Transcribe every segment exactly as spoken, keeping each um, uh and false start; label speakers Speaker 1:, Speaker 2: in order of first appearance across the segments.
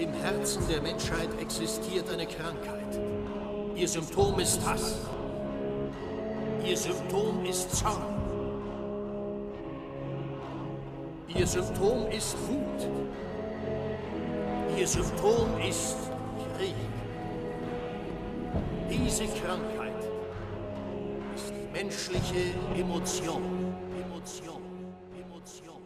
Speaker 1: Im Herzen der Menschheit existiert eine Krankheit. Ihr Symptom ist Hass. Ihr Symptom ist Zorn. Ihr Symptom ist Wut. Ihr Symptom ist Krieg. Diese Krankheit ist die menschliche Emotion. Emotion. Emotion.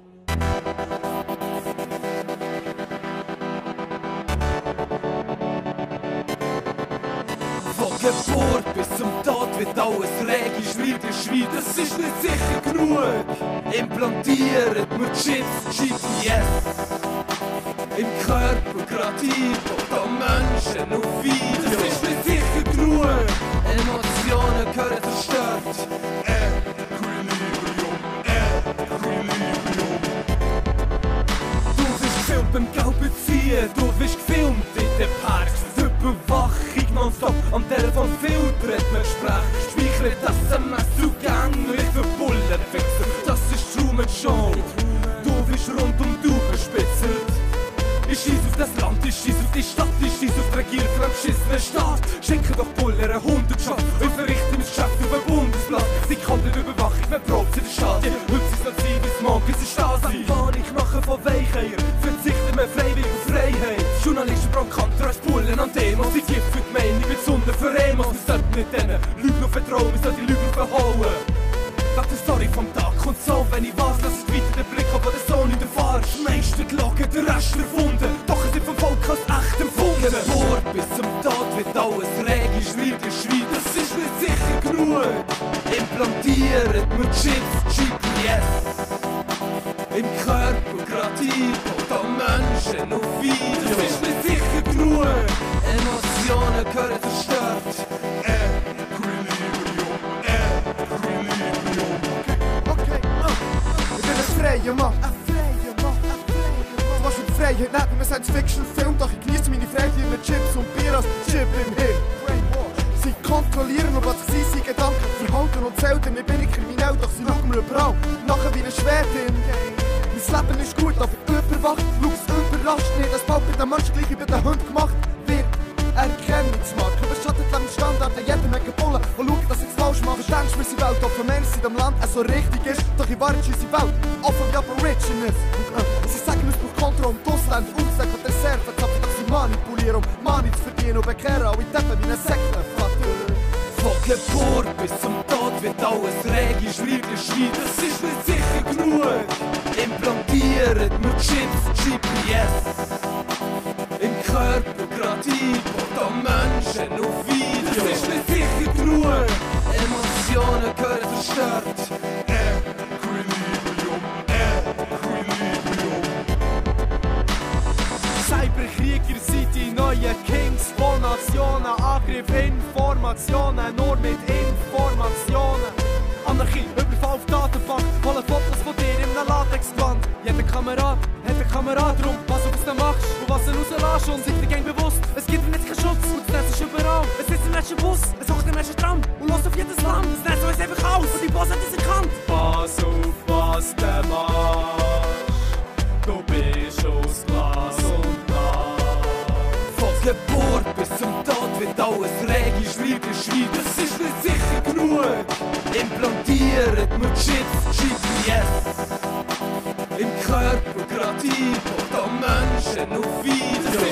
Speaker 2: Von Geburt bis zum Tod wird alles rege, schreit ihr Schwein, das ist nicht sicher genug. Implantiert mir Chips, G P S im Körper, grad hier, wo da Menschen auf Video. Das ist nicht sicher genug. Emotionen gehören zerstört. Equilibrium, Equilibrium. Du bist gefilmt beim Gelben ziehen, du bist gefilmt in den Parks. Überwachung nonstop, am Telefon filtert man Gespräche. Speichert das M S zugänglich für Bullenfixer. Das ist Truman Show. Du bist rundum du bespitzelt. Ich schieß auf das Land, ich schieß auf die Stadt, ich schieß auf die Regierung von einem beschissenen Staat. Schenke doch Buller eine Hundertschaft und verrichte mein Geschäft auf ein Bundesblatt. Sie kann nicht Überwachung, wenn Props in der Stadt. Heute ist es noch sein, bis morgen ist es Stasi. Panik machen von Weicheier, verzichten wir freiwillig auf Freiheit. Journalisten provokanter als Bullen an Demos. Sie gibt für die Meinung mit Sonne für Emos. Wir sollten nicht denen Lügen noch vertrauen, wir sollten die Lügen verhauen. Nach der Story vom Tag kommt so, wenn ich was, lass es weiter den Blick auf den Sohn in der Fahrt. Meister gelogen, der Rest erfunden, doch es ist vom Volk als echt empfunden. Geburt bis zum Tod wird alles rege, schreit ihr Schwein, das ist nicht sicher genug. Implantiert mir Chips, G P S im Körper, grad hier, wo da Menschen auf Video. Das ist nicht sicher genug. Emotionen gehören zerstört.
Speaker 3: Freie Mann, ein freier Mann, ein freier Mann. Du machst mit Freiheit nicht wie ein Science-Fiction-Film, doch ich genieße meine Freiheit mit Chips und Bier als Chip im Hirn. Sie kontrollieren, ob sie seine Gedanken verhalten und zählen. Ich bin nicht kriminell, doch sie schauen mir überall nachher wie ein Schwert hin. Mein Leben ist gut, aber überwacht, schau es überrascht nicht. Das Ball bei den Menschen gleich wie bei den Hunden gemacht wird. Erkennungsmarke, überschattet Leben Standard, jeder mag Bullen und schaut, dass ich es falsch mache. Du denkst, wir sind Welt offen, mehr sind am Land, es so richtig ist. Doch in Wahrheit ist unsere Welt offen wie Aborigines. Sie sagen, es braucht Kontrolle und Ausländer, Unsäcke und Reserven. Zapfen, dass sie manipulieren, um Money zu verdienen und bekehren alle Deppen wie eine Sektenvater.
Speaker 2: Von Geburt bis zum Tod wird alles rege, schreit ihr Schwein, das ist nicht sicher genug. Implantiert mir Chips, G P S im Körper, grad hier, wo da Menschen auf Video. Das ist nicht sicher genug. Emotionen gehören zerstört. Equilibrium, Equilibrium.
Speaker 4: Cyberkrieger sind die neuen Kings von Nationen. Angriff, Informationen, nur mit Informationen. Anarchie, Überfall auf Datenbank, holen Fotos von dir in einem Latexgewand. Jeder Kamerad hat eine Kamera drum, was du was du machst und was du rauslässt. Und sich dir gang bewusst, es gibt dir nicht keinen Schutz und das Netz ist überall. Es sitzt im letzten Bus, es hockt im letzten Tram und los auf jedes Land. Das Netz weiß einfach aus und die Boss hat es erkannt. Pass auf, was du machst, du bist aus Glas und Glas.
Speaker 2: Von Geburt bis zum Tod wird alles rege, schreit ihr Schwein, das ist nicht sicher genug. Implantiert mir Chips, G P S im Körper, grad hier, wo da Menschen auf Video. Das